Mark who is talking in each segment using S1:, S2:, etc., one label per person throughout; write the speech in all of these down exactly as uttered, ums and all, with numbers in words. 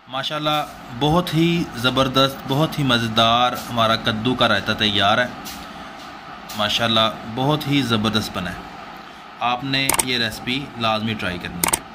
S1: माशाल्लाह बहुत ही ज़बरदस्त, बहुत ही मज़ेदार हमारा कद्दू का रायता तैयार है। माशाल्लाह बहुत ही ज़बरदस्त बना है। आपने ये रेसिपी लाजमी ट्राई करनी है।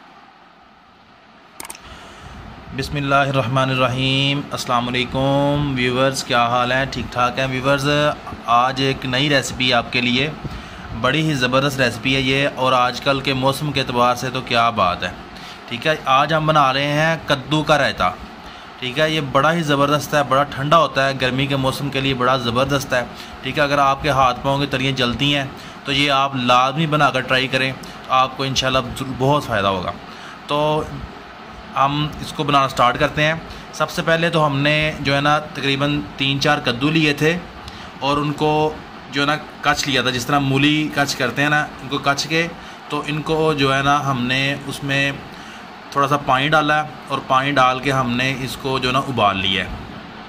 S1: बिस्मिल्लाहिर्रहमानिर्रहीम। अस्सलाम वालेकुम व्यूवर्स, क्या हाल है? ठीक ठाक है व्यूवर्स। आज एक नई रेसिपी आपके लिए, बड़ी ही ज़बरदस्त रेसिपी है ये, और आजकल के मौसम के अतबार से तो क्या बात है। ठीक है, आज हम बना रहे हैं कद्दू का रायता। ठीक है, ये बड़ा ही ज़बरदस्त है, बड़ा ठंडा होता है, गर्मी के मौसम के लिए बड़ा ज़बरदस्त है। ठीक है, अगर आपके हाथ पाँव की तलियाँ जलती हैं तो ये आप लाजमी बनाकर ट्राई करें, आपको इंशाल्लाह बहुत फ़ायदा होगा। तो हम इसको बनाना स्टार्ट करते हैं। सबसे पहले तो हमने जो है ना तकरीबन तीन चार कद्दू लिए थे और उनको जो है ना कच लिया था, जिस तरह मूली कच करते हैं ना, इनको कच के तो इनको जो है ना हमने उसमें थोड़ा सा पानी डाला और पानी डाल के हमने इसको जो है ना उबाल लिया है।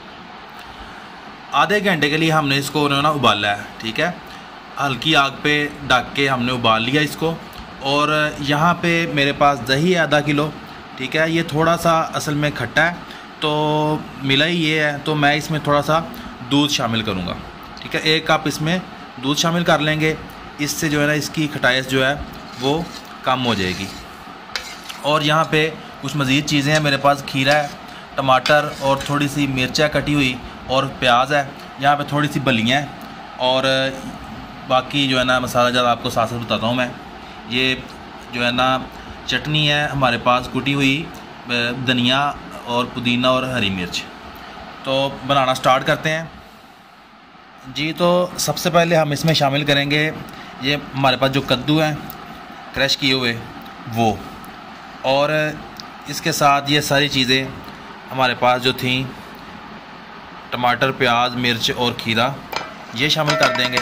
S1: आधे घंटे के लिए हमने इसको जो है ना उबाला है। ठीक है, हल्की आग पे ढक के हमने उबाल लिया इसको। और यहाँ पे मेरे पास दही है आधा किलो। ठीक है, ये थोड़ा सा असल में खट्टा है तो मिला ही ये है, तो मैं इसमें थोड़ा सा दूध शामिल करूँगा। ठीक है, एक कप इसमें दूध शामिल कर लेंगे, इससे जो है ना इसकी खटाइश जो है वो कम हो जाएगी। और यहाँ पे कुछ मज़ीद चीज़ें हैं मेरे पास, खीरा है, टमाटर और थोड़ी सी मिर्चा कटी हुई और प्याज है। यहाँ पे थोड़ी सी बलियाँ हैं और बाकी जो है ना मसाला ज़्यादा आपको साथ साथ बताता हूँ मैं। ये जो है ना चटनी है हमारे पास, कुटी हुई धनिया और पुदीना और हरी मिर्च। तो बनाना स्टार्ट करते हैं जी। तो सबसे पहले हम इसमें शामिल करेंगे ये हमारे पास जो कद्दू हैं क्रश किए हुए वो, और इसके साथ ये सारी चीज़ें हमारे पास जो थी, टमाटर, प्याज, मिर्च और खीरा, ये शामिल कर देंगे।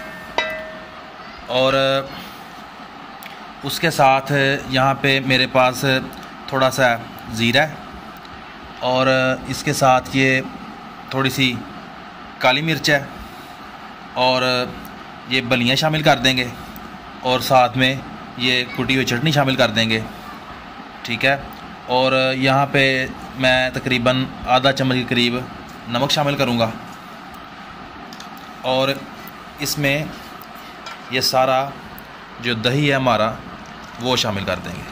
S1: और उसके साथ यहाँ पे मेरे पास थोड़ा सा ज़ीरा है और इसके साथ ये थोड़ी सी काली मिर्च है और ये बलियाँ शामिल कर देंगे और साथ में ये कुटी हुई चटनी शामिल कर देंगे। ठीक है, और यहाँ पे मैं तकरीबन आधा चम्मच के करीब नमक शामिल करूँगा और इसमें ये सारा जो दही है हमारा वो शामिल कर देंगे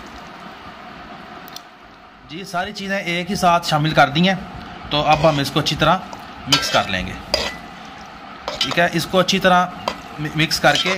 S1: जी। सारी चीज़ें एक ही साथ शामिल कर दी हैं, तो अब हम इसको अच्छी तरह मिक्स कर लेंगे। ठीक है, इसको अच्छी तरह मिक्स करके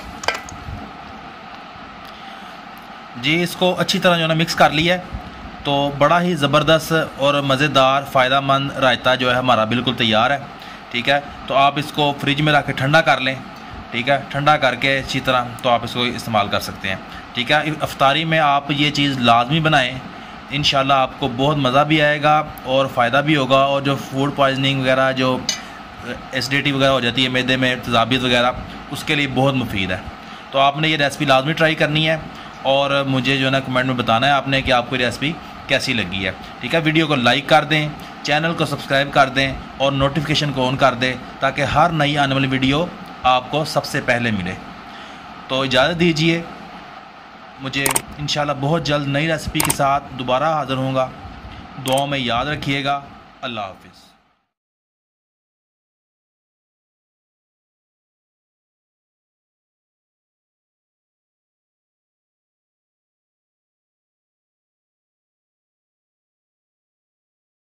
S1: जी, इसको अच्छी तरह जो है ना मिक्स कर लिया है, तो बड़ा ही ज़बरदस्त और मज़ेदार फ़ायदेमंद रायता जो है हमारा बिल्कुल तैयार है। ठीक है, तो आप इसको फ्रिज में रख के ठंडा कर लें। ठीक है, ठंडा करके अच्छी तरह तो आप इसको इस्तेमाल कर सकते हैं। ठीक है, इफ्तारी में आप ये चीज़ लाजमी बनाएं, इंशाल्लाह आपको बहुत मज़ा भी आएगा और फ़ायदा भी होगा। और जो फूड पॉइजनिंग वगैरह, जो एसिडिटी वगैरह हो जाती है मैदे में, तेज़ाबियत वगैरह, उसके लिए बहुत मुफीद है। तो आपने ये रेसिपी लाजमी ट्राई करनी है और मुझे जो है ना कमेंट में बताना है आपने कि आपको रेसिपी कैसी लगी है। ठीक है, वीडियो को लाइक कर दें, चैनल को सब्सक्राइब कर दें और नोटिफिकेशन को ऑन कर दें, ताकि हर नई आने वाली वीडियो आपको सबसे पहले मिले। तो इजाज़त दीजिए, मुझे इंशाल्लाह बहुत जल्द नई रेसिपी के साथ दोबारा हाज़िर होऊंगा। दुआओं में याद रखिएगा। अल्लाह हाफ़िज़।